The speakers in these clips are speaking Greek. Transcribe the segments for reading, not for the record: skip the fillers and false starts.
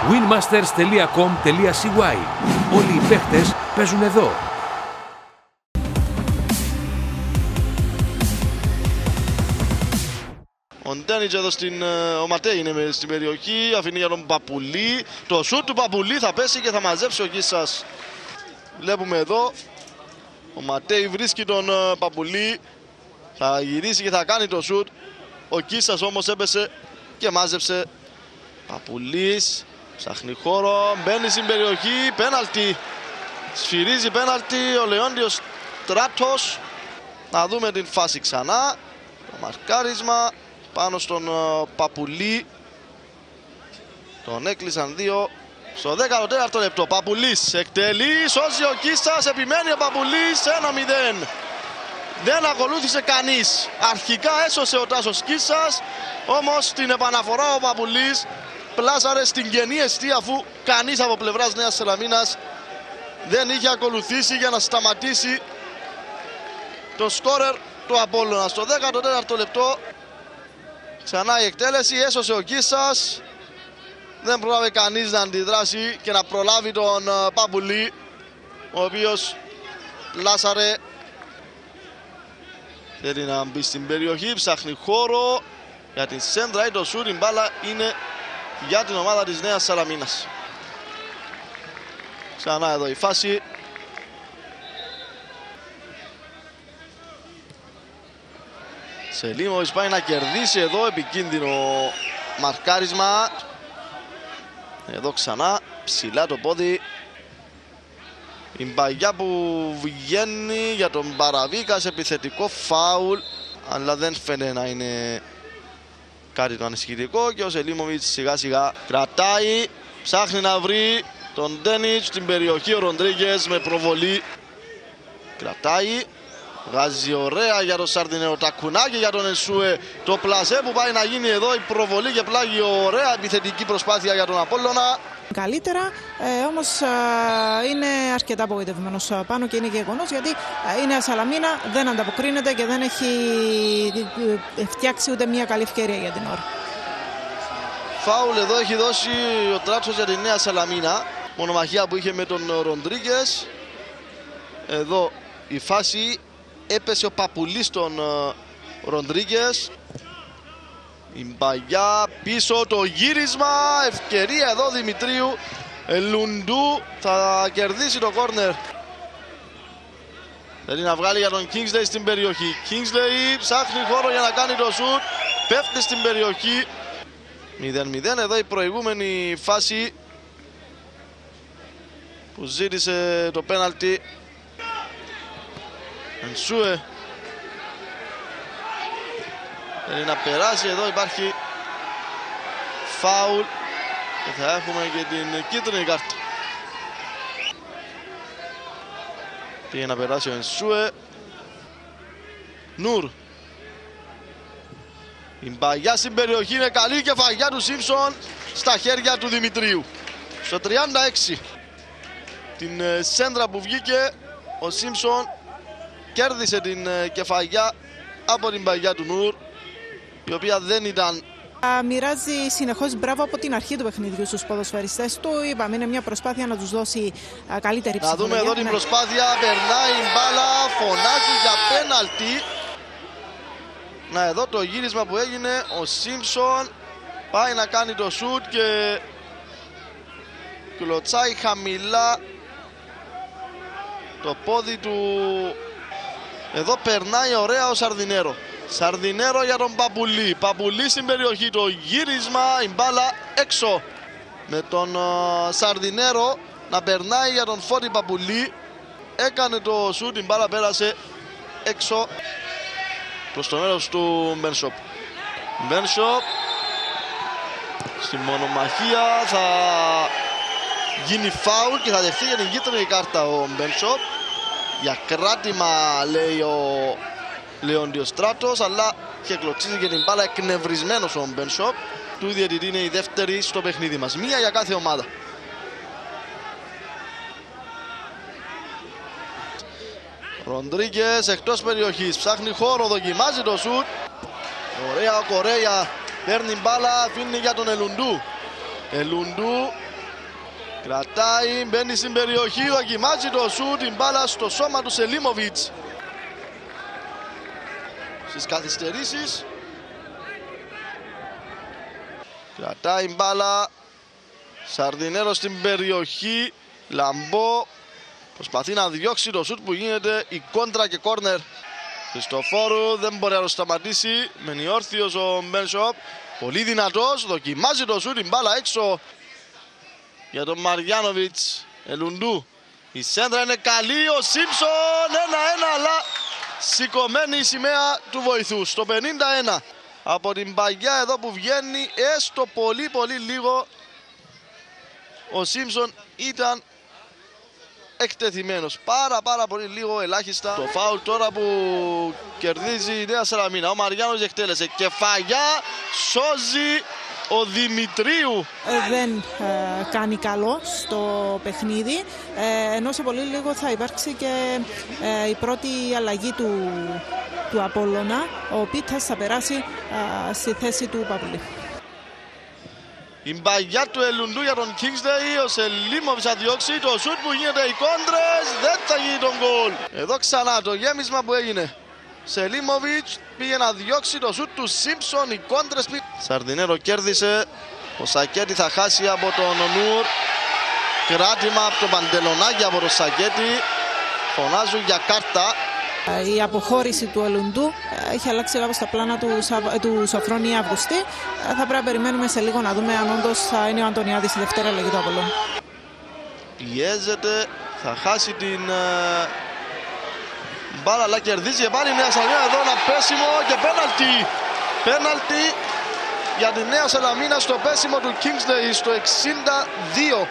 winmasters.com.cy. Όλοι οι παίχτες παίζουν εδώ. Ο Ντένιτς εδώ ο Ματέι είναι στην περιοχή, αφήνει για τον Παπουλή. Το σούτ του Παπουλή θα πέσει και θα μαζέψει ο Κίσας. Βλέπουμε εδώ, ο Ματέι βρίσκει τον Παπουλή. Θα γυρίσει και θα κάνει το σούτ. Ο Κίσας όμως έπεσε και μάζεψε. Παπουλής, ψάχνει χώρο, μπαίνει στην περιοχή, πέναλτι. Σφυρίζει πέναλτι ο Λεόντιος Στράτος. Να δούμε την φάση ξανά. Το μαρκάρισμα πάνω στον Παπουλή. Τον έκλεισαν δύο. Στο 14ο λεπτό Παπουλής εκτελεί, σώζει ο Κίστας, επιμένει ο Παπουλής, 1-0. Δεν ακολούθησε κανείς. Αρχικά έσωσε ο Τάσος Κίστας, όμως στην επαναφορά ο Παπουλής πλάσαρε στην κενή εστία, αφού κανείς από πλευράς Νέας Σαλαμίνας δεν είχε ακολουθήσει για να σταματήσει το σκόρερ του Απόλλωνα. Στο 14ο λεπτό ξανά η εκτέλεση, έσωσε ο Κίστας. Δεν πρόλαβε κανείς να αντιδράσει και να προλάβει τον Παπουλή, ο οποίος πλάσαρε. Θέλει να μπει στην περιοχή, ψάχνει χώρο για την σέντρα ή το σουτ. Η μπάλα είναι για την ομάδα της Νέας Σαλαμίνας. Ξανά εδώ η φάση. Σελίμοβιτς πάει να κερδίσει εδώ, επικίνδυνο μαρκάρισμα. Εδώ ξανά, ψηλά το πόδι. Η μπαγιά που βγαίνει για τον Παραβίκα σε επιθετικό φάουλ, αλλά δεν φαίνεται να είναι κάτι το ανησυχητικό και ο Σελίμοβιτς σιγά σιγά κρατάει, ψάχνει να βρει τον Ντένιτς στην περιοχή. Ο Ροντρίγκες με προβολή κρατάει, βγάζει ωραία για τον Σαρδινέο, τα κουνάκι για τον Ενσούε. Το πλασέ που πάει να γίνει εδώ, η προβολή και πλάγει, ωραία επιθετική προσπάθεια για τον Απόλλωνα. Καλύτερα, όμως είναι αρκετά απογοητευμένος πάνω και είναι γεγονός, γιατί η Νέα Σαλαμίνα δεν ανταποκρίνεται και δεν έχει φτιάξει ούτε μια καλή ευκαιρία για την ώρα. Φάουλ εδώ έχει δώσει ο Τράτσος για τη Νέα Σαλαμίνα. Μονομαχία που είχε με τον Ροντρίγκες. Εδώ η φάση, έπεσε ο Παπουλής στον Ροντρίγκες. Η μπαγιά πίσω, το γύρισμα, ευκαιρία εδώ Δημητρίου. Λουντού θα κερδίσει το κόρνερ. Θέλει να βγάλει για τον Kingsley στην περιοχή. Kingsley ψάχνει χώρο για να κάνει το σουτ, πέφτει στην περιοχή. 0-0 εδώ η προηγούμενη φάση που ζήτησε το πέναλτι. Ενσούε θέλει να περάσει, εδώ υπάρχει φάουλ και θα έχουμε και την κίτρινη κάρτα. Πήγε να περάσει ο Ενσούε. Νούρ. Η μπαγιά στην περιοχή είναι καλή και φαγιά του Σίμψον στα χέρια του Δημητρίου. Στο 36 την σέντρα που βγήκε, ο Σίμψον κέρδισε την κεφαγιά από την μπαγιά του Νούρ, η οποία δεν ήταν. Μοιράζει συνεχώς μπράβο από την αρχή του παιχνιδιού στους ποδοσφαιριστές του. Είπαμε, είναι μια προσπάθεια να τους δώσει καλύτερη ψυχολογία. Να δούμε εδώ την προσπάθεια, περνάει η μπάλα, φωνάζει για πέναλτι. Να, εδώ το γύρισμα που έγινε, ο Σίμψον πάει να κάνει το σουτ και κλωτσάει χαμηλά το πόδι του. Εδώ περνάει ωραία ο Σαρδινέρο. Σαρδινέρο για τον Παπουλή. Παπουλή στην περιοχή, το γύρισμα, η μπάλα έξω. Με τον Σαρδινέρο να περνάει για τον Φώτη Παπουλή. Έκανε το σουτ, η μπάλα πέρασε έξω προς το μέρος του Μπενσόπ. Μπενσόπ στη μονομαχία, θα γίνει φάουλ και θα δεχτεί για την κίτρινη κάρτα ο Μπενσόπ. Για κράτημα λέει ο Λεόντιος Στράτος, αλλά και κλωτσίζει και την μπάλα, εκνευρισμένος ο Μπενσόπ. Του διαιτητή είναι η δεύτερη στο παιχνίδι μας, μία για κάθε ομάδα. Ροντρίγκες εκτός περιοχής, ψάχνει χώρο, δοκιμάζει το σουτ. Ωραία ο Κορέα, παίρνει μπάλα, αφήνει για τον Ελουντού. Ελουντού Κρατάει, μπαίνει στην περιοχή, δοκιμάζει το σουτ, την μπάλα στο σώμα του Σελίμοβιτς. Στις καθυστερήσεις. Κρατάει μπάλα. Σαρδινέρο στην περιοχή. Λαμπό. Προσπαθεί να διώξει το σουτ που γίνεται η κόντρα και κόρνερ. Χριστοφόρου δεν μπορεί να το σταματήσει. Μένει όρθιος ο Μπένσοπ. Πολύ δυνατός. Δοκιμάζει το σουτ, την μπάλα έξω για τον Μαριάνοβιτς. Ελουντού. Η σέντρα είναι καλή. Ο Σίμψον 1-1, αλλά σηκωμένη η σημαία του βοηθού στο 51. Από την παγιά εδώ που βγαίνει έστω πολύ λίγο ο Σίμψον ήταν εκτεθειμένος. Πάρα πολύ λίγο, ελάχιστα. Το φάουλ τώρα που κερδίζει η Νέα Σαλαμίνα. Ο Μαριάνος εκτέλεσε. Κεφαγιά, σώζει ο Δημητρίου. Δεν κάνει καλό στο παιχνίδι, ενώ σε πολύ λίγο θα υπάρξει και η πρώτη αλλαγή του Απόλλωνα. Ο Πίτας θα περάσει στη θέση του Παπουλή. Η μπαγιά του Ελουντού για τον Kingsley. Ο Σελίμοβιτς θα διώξει το σουτ που γίνεται, οι κόντρες, δεν θα γίνει τον γκολ. Εδώ ξανά το γέμισμα που έγινε. Σελίμοβιτς πήγε να διώξει το σουτ του Σίμψον, οι κόντρες πήγε. Σαρδινέρο κέρδισε. Ο Σακέτη θα χάσει από τον Νούρ. Κράτημα από τον Παντελονάκη από τον Σακέτη. Φωνάζουν για κάρτα. Η αποχώρηση του Ελουντού έχει αλλάξει κάπως τα πλάνα του Σοφρόνη Αυγουστή. Θα πρέπει να περιμένουμε σε λίγο να δούμε αν όντως θα είναι ο Αντωνιάδης η δεύτερη αλλαγή του Απόλλωνα. Πιέζεται, θα χάσει την μπάλα, αλλά κερδίζει και πάλι η Νέα Σαλαμίνα. Εδώ ένα πέσιμο και πέναλτι. Πέναλτι για τη Νέα Σαλαμίνα στο πέσιμο του Kingsley στο 62.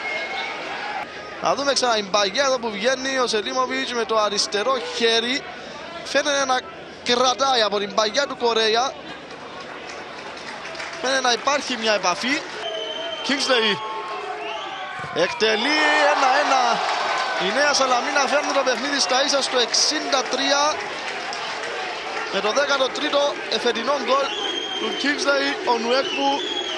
Να δούμε ξανά η μπαγιά εδώ που βγαίνει ο Σελίμοβιτς με το αριστερό χέρι. Φαίνεται να κρατάει από την μπαγιά του Κορέα. Φαίνεται να υπάρχει μια επαφή. Kingsley εκτελεί 1-1. Η Νέα Σαλαμίνα φέρνει το παιχνίδι στα ίσα στο 63. Με το 13ο εφετινό γκολ του Kingsley, ο Νουέκπου.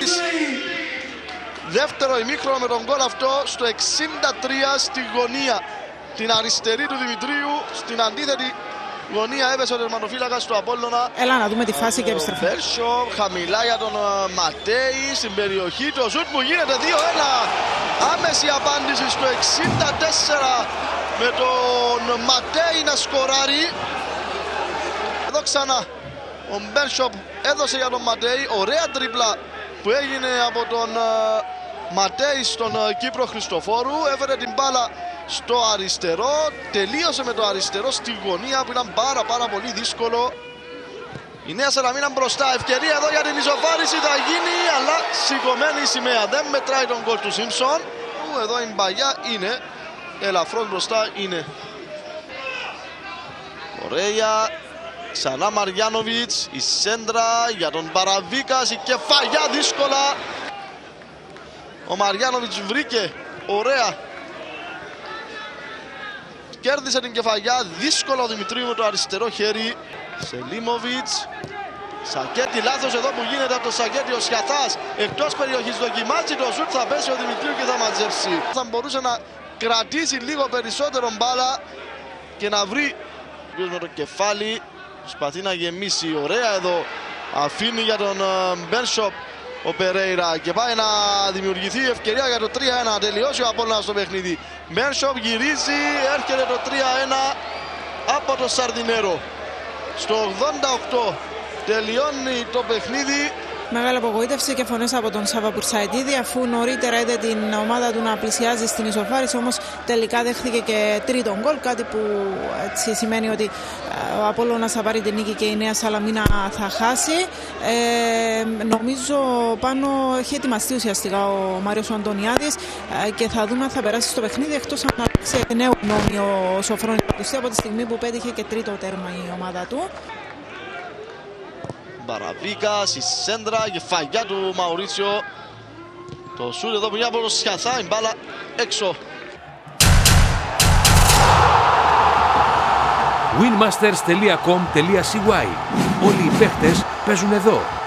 Δεύτερο ημίχρονο με τον γκολ αυτό στο 63 στη γωνία. Την αριστερή του Δημητρίου, στην αντίθετη γωνία έπεσε ο τερματοφύλακας του Απόλλωνα. Έλα να δούμε τη φάση και επιστρέφει. Μπέρσο, χαμηλά για τον Ματέη στην περιοχή. Το σουτ που γίνεται 2-1. Άμεση απάντηση στο 64 με τον Ματέη να σκοράρει. Εδώ ξανά ο Μπέρσοπ έδωσε για τον Ματέη. Ωραία τρίπλα που έγινε από τον Ματέη στον Κύπρο Χριστοφόρου. Έφερε την μπάλα στο αριστερό. Τελείωσε με το αριστερό στη γωνία που ήταν πάρα πολύ δύσκολο. Η Νέα Σαλαμίνα μπροστά. Ευκαιρία εδώ για την ισοφάριση θα γίνει, αλλά σηκωμένη η σημαία. Δεν μετράει τον γκολ του Σίμψον. Εδώ η μπαγιά είναι ελαφρώς μπροστά, είναι. Ωραία. Ξανά Μαριάνοβιτς, η σέντρα για τον Παραβίκας, η κεφαλιά δύσκολα. Ο Μαριάνοβιτς βρήκε, ωραία. Κέρδισε την κεφαλιά, δύσκολο ο Δημητρίου με το αριστερό χέρι. Σελίμοβιτς, Σακέτη, λάθος εδώ που γίνεται από το Σακέτη, ο Σιαθάς εκτός περιοχής, δοκιμάζει το σουτ, θα πέσει ο Δημητρίου και θα μαζέψει. Θα μπορούσε να κρατήσει λίγο περισσότερο μπάλα και να βρει με το κεφάλι. Προσπαθεί να γεμίσει, ωραία εδώ. Αφήνει για τον Μπέρσοπ ο Περέιρα και πάει να δημιουργηθεί ευκαιρία για το 3-1. Τελειώσει ο Απόλλωνας στο παιχνίδι. Μπέρσοπ γυρίζει, έρχεται το 3-1 από το Σαρδινέρο. Στο 88 τελειώνει το παιχνίδι. Μεγάλη απογοήτευση και φωνές από τον Σάβα Πουρσαϊτίδη, αφού νωρίτερα είδε την ομάδα του να πλησιάζει στην ισοφάριση, όμως τελικά δέχθηκε και τρίτο γκολ, κάτι που έτσι σημαίνει ότι ο Απόλλωνας θα πάρει την νίκη και η Νέα Σαλαμίνα θα χάσει. Νομίζω πάνω έχει ετοιμαστεί ουσιαστικά ο Μάριος Αντωνιάδης και θα δούμε αν θα περάσει στο παιχνίδι, εκτός αν αλλάξει νέο γνώμη ο Σοφρόνης Αυγουστή από τη στιγμή που πέτυχε και τρίτο τέρμα η ομάδα του. Παραβίκας, η σέντρα, η φαγιά του Μαουρίτσιο. Το σουτ εδώ που είναι από το Σιαθά, η μπάλα έξω. winmasters.com.cy. Όλοι οι παίχτες παίζουν εδώ.